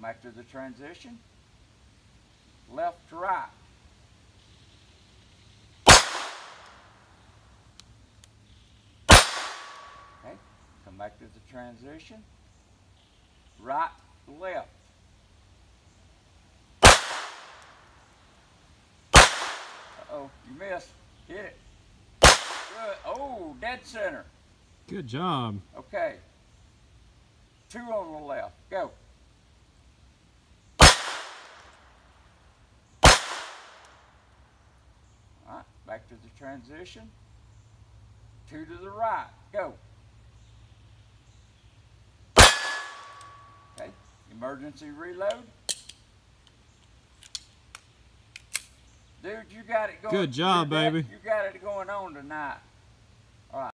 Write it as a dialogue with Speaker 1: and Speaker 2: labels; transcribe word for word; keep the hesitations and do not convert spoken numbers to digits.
Speaker 1: back to the transition. Left to right. Okay, come back to the transition. Right, left. Uh-oh, you missed. Hit it. Good. Oh, dead center.
Speaker 2: Good job.
Speaker 1: Okay. Two on the left. Go. All right, back to the transition. Two to the right. Go. Okay, emergency reload. Dude, you got it going.
Speaker 2: Good job, baby.
Speaker 1: You got it going on tonight.